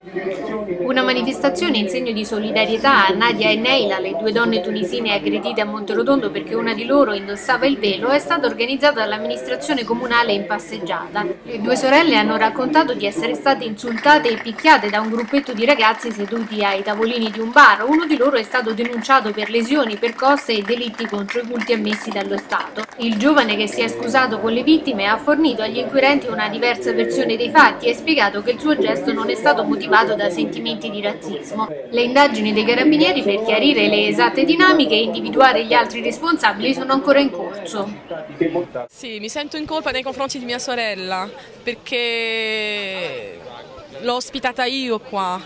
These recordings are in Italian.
Una manifestazione in segno di solidarietà a Nadia e Neila, le due donne tunisine aggredite a Monterotondo perché una di loro indossava il velo, è stata organizzata dall'amministrazione comunale in passeggiata. Le due sorelle hanno raccontato di essere state insultate e picchiate da un gruppetto di ragazzi seduti ai tavolini di un bar. Uno di loro è stato denunciato per lesioni, percosse e delitti contro i culti ammessi dallo Stato. Il giovane, che si è scusato con le vittime, ha fornito agli inquirenti una diversa versione dei fatti e spiegato che il suo gesto non è stato motivato da sentimenti di razzismo. Le indagini dei carabinieri per chiarire le esatte dinamiche e individuare gli altri responsabili sono ancora in corso. Sì, mi sento in colpa nei confronti di mia sorella perché l'ho ospitata io qua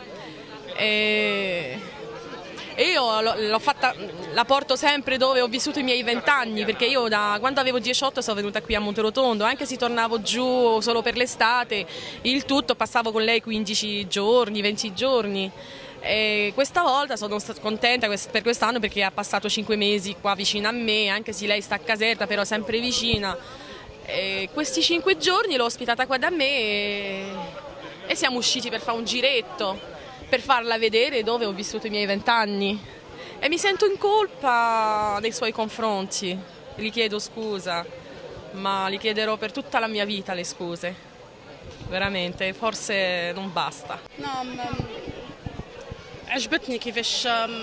e io la porto sempre dove ho vissuto i miei 20 anni, perché io da quando avevo 18 sono venuta qui a Monterotondo, anche se tornavo giù solo per l'estate, il tutto passavo con lei 15 giorni, 20 giorni. E questa volta sono stata contenta per quest'anno perché ha passato 5 mesi qua vicino a me, anche se lei sta a Caserta, però sempre vicina. E questi 5 giorni l'ho ospitata qua da me e siamo usciti per fare un giretto, per farla vedere dove ho vissuto i miei 20 anni. E mi sento in colpa nei suoi confronti, gli chiedo scusa, ma gli chiederò per tutta la mia vita le scuse, veramente, forse non basta. No, عجبتني كيفاش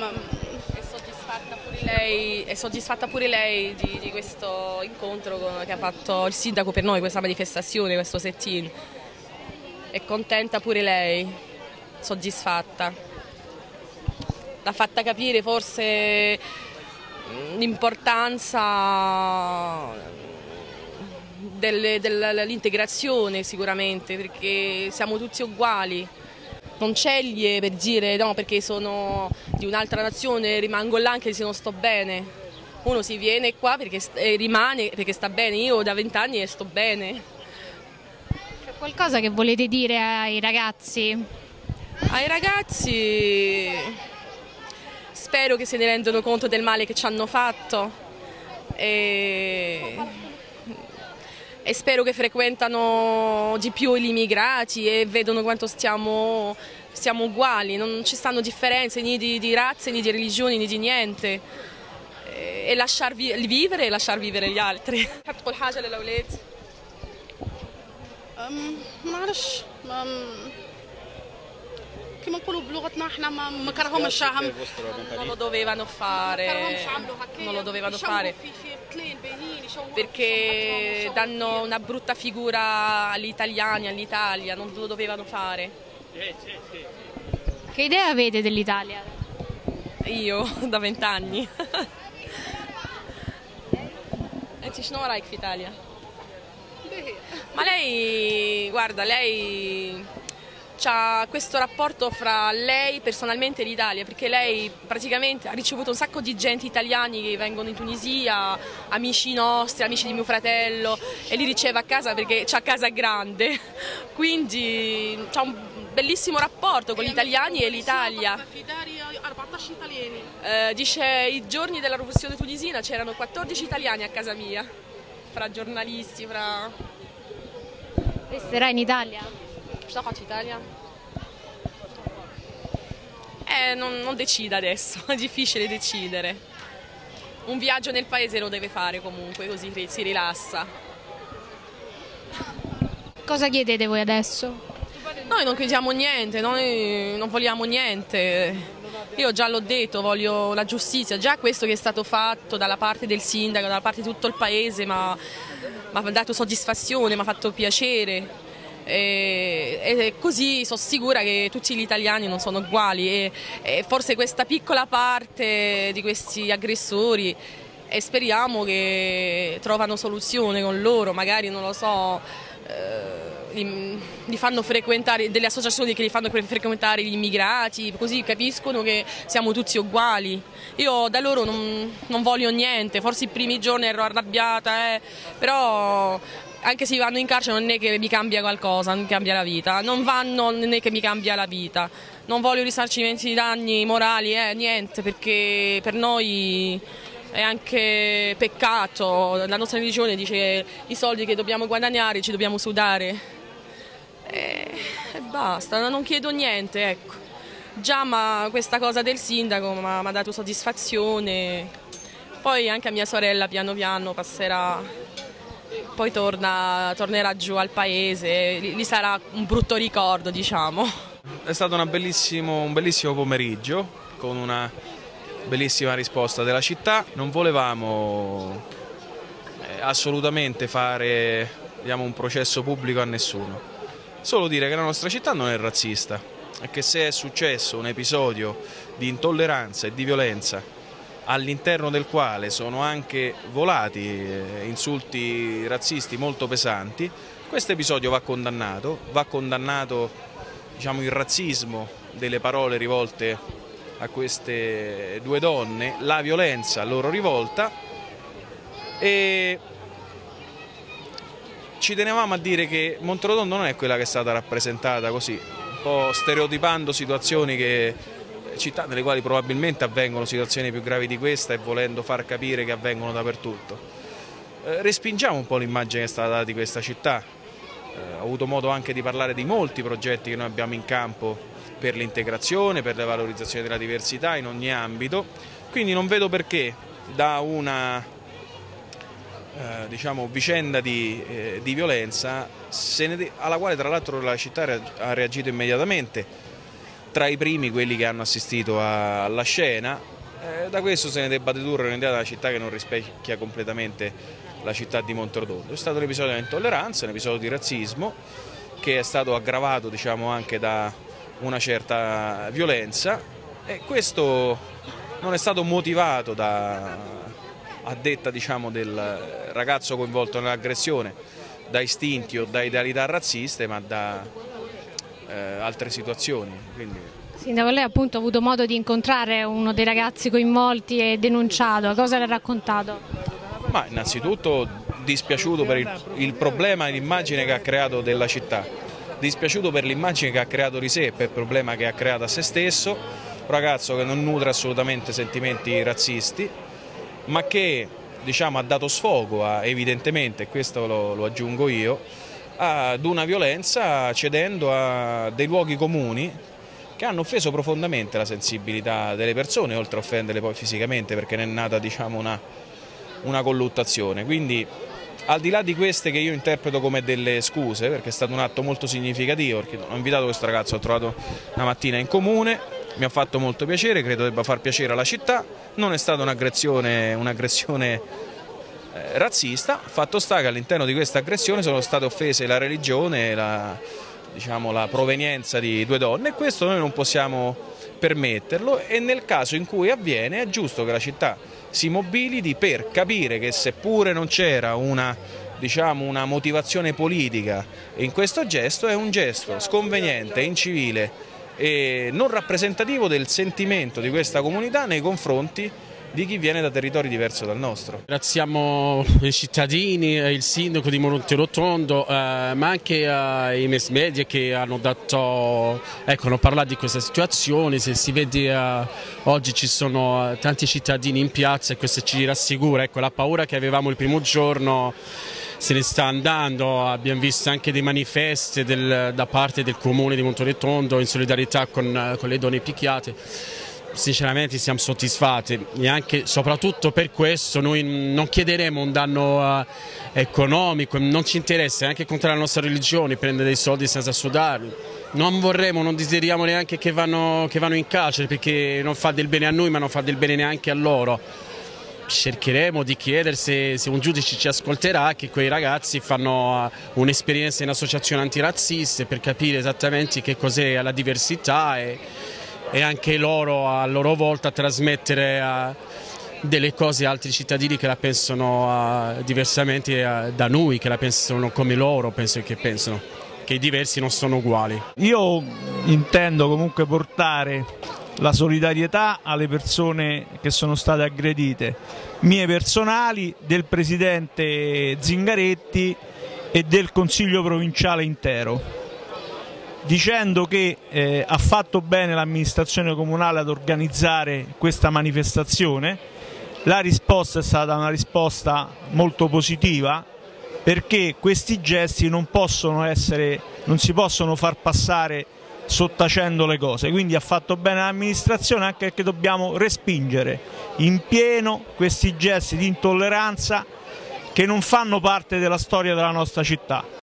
È soddisfatta pure lei di questo incontro che ha fatto il sindaco per noi, questa manifestazione, questo sit-in. È contenta pure lei, soddisfatta. L'ha fatta capire forse l'importanza dell'integrazione sicuramente, perché siamo tutti uguali. Non sceglie per dire no perché sono di un'altra nazione, rimango là anche se non sto bene. Uno si viene qua perché rimane perché sta bene, io da 20 anni e sto bene. C'è qualcosa che volete dire ai ragazzi? Ai ragazzi spero che se ne rendano conto del male che ci hanno fatto e spero che frequentano di più gli immigrati e vedono quanto siamo uguali, non ci stanno differenze né di razze, né di religioni, né di niente. E lasciar vivere e lasciar vivere gli altri. معلش كما نقولوا بلغتنا احنا ما كرههمش Non lo dovevano fare, non lo dovevano fare perché danno una brutta figura agli italiani, all'Italia, non lo dovevano fare. Che idea avete dell'Italia? Io da 20 anni. E ci sono Raik Italia. Ma lei, guarda, lei c'ha questo rapporto fra lei personalmente e l'Italia, perché lei praticamente ha ricevuto un sacco di gente italiani che vengono in Tunisia, amici nostri, amici di mio fratello, e li riceve a casa perché c'ha casa grande, quindi c'ha un bellissimo rapporto con gli italiani e l'Italia. Dice i giorni della rivoluzione tunisina c'erano 14 italiani a casa mia, fra giornalisti, fra... Resterà in Italia? Cosa faccio in Italia? Non decida adesso, è difficile decidere. Un viaggio nel paese lo deve fare comunque, così si rilassa. Cosa chiedete voi adesso? Noi non chiediamo niente, noi non vogliamo niente. Io già l'ho detto, voglio la giustizia. Già questo che è stato fatto dalla parte del sindaco, dalla parte di tutto il paese, mi ha dato soddisfazione, mi ha fatto piacere. E così sono sicura che tutti gli italiani non sono uguali e forse questa piccola parte di questi aggressori e speriamo che trovano soluzione con loro, magari non lo so, li fanno frequentare delle associazioni che li fanno frequentare gli immigrati, così capiscono che siamo tutti uguali. Io da loro non voglio niente, forse i primi giorni ero arrabbiata, però anche se vanno in carcere non è che mi cambia qualcosa, non mi cambia la vita, non vanno non è che mi cambia la vita, non voglio risarcimenti di danni morali, niente, perché per noi è anche peccato, la nostra religione dice che i soldi che dobbiamo guadagnare ci dobbiamo sudare e basta, non chiedo niente, ecco. Già questa cosa del sindaco mi ha dato soddisfazione, poi anche a mia sorella piano piano passerà, poi tornerà giù al paese, gli sarà un brutto ricordo, diciamo. È stato un bellissimo pomeriggio con una bellissima risposta della città. Non volevamo assolutamente fare, diciamo, un processo pubblico a nessuno, solo dire che la nostra città non è razzista e che se è successo un episodio di intolleranza e di violenza all'interno del quale sono anche volati insulti razzisti molto pesanti, questo episodio va condannato, diciamo, il razzismo delle parole rivolte a queste due donne, la violenza loro rivolta, e ci tenevamo a dire che Monterotondo non è quella che è stata rappresentata così, un po' stereotipando città nelle quali probabilmente avvengono situazioni più gravi di questa e volendo far capire che avvengono dappertutto. Respingiamo un po' l'immagine che è stata data di questa città. Ho avuto modo anche di parlare di molti progetti che noi abbiamo in campo per l'integrazione, per la valorizzazione della diversità in ogni ambito, quindi non vedo perché da una diciamo, vicenda di violenza alla quale tra l'altro la città ha reagito immediatamente, tra i primi quelli che hanno assistito alla scena, da questo se ne debba dedurre un'idea della città che non rispecchia completamente la città di Monterotondo. È stato un episodio di intolleranza, un episodio di razzismo che è stato aggravato, diciamo, anche da una certa violenza, e questo non è stato motivato a detta, diciamo, del ragazzo coinvolto nell'aggressione da istinti o da idealità razziste, ma da altre situazioni. Quindi... Sindaco, lei appunto ha avuto modo di incontrare uno dei ragazzi coinvolti e denunciato, cosa le ha raccontato? Ma innanzitutto dispiaciuto per il problema e l'immagine che ha creato della città, dispiaciuto per l'immagine che ha creato di sé e per il problema che ha creato a se stesso, un ragazzo che non nutre assolutamente sentimenti razzisti, ma che, diciamo, ha dato sfogo evidentemente, e questo lo aggiungo io, ad una violenza cedendo a dei luoghi comuni che hanno offeso profondamente la sensibilità delle persone, oltre a offenderle poi fisicamente, perché ne è nata, diciamo, una colluttazione. Quindi, al di là di queste che io interpreto come delle scuse, perché è stato un atto molto significativo, perché ho invitato questo ragazzo, ho trovato una mattina in comune, mi ha fatto molto piacere, credo debba far piacere alla città, non è stata un'aggressione razzista, fatto sta che all'interno di questa aggressione sono state offese la religione, la provenienza di due donne, e questo noi non possiamo permetterlo, e nel caso in cui avviene è giusto che la città si mobiliti per capire che seppure non c'era una motivazione politica in questo gesto, è un gesto sconveniente, incivile e non rappresentativo del sentimento di questa comunità nei confronti di chi viene da territori diversi dal nostro. Ringraziamo i cittadini, il sindaco di Monterotondo, ma anche i mass media che hanno parlato di questa situazione. Se si vede oggi ci sono tanti cittadini in piazza e questo ci rassicura, la paura che avevamo il primo giorno se ne sta andando. Abbiamo visto anche dei manifesti da parte del comune di Monterotondo in solidarietà con le donne picchiate. Sinceramente siamo soddisfatti, e anche soprattutto per questo noi non chiederemo un danno economico, non ci interessa, anche contro la nostra religione, prendere dei soldi senza sudarli. Non desideriamo neanche che vanno in carcere, perché non fa del bene a noi, ma non fa del bene neanche a loro. Cercheremo di chiedere, se un giudice ci ascolterà, che quei ragazzi fanno un'esperienza in associazioni antirazziste per capire esattamente che cos'è la diversità e anche loro a loro volta trasmettere delle cose a altri cittadini che la pensano diversamente da noi, che la pensano come loro, che pensano che i diversi non sono uguali. Io intendo comunque portare la solidarietà alle persone che sono state aggredite, mie personali, del presidente Zingaretti e del Consiglio provinciale intero, dicendo che ha fatto bene l'amministrazione comunale ad organizzare questa manifestazione. La risposta è stata una risposta molto positiva, perché questi gesti non si possono far passare sottacendo le cose. Quindi ha fatto bene l'amministrazione, anche perché dobbiamo respingere in pieno questi gesti di intolleranza che non fanno parte della storia della nostra città.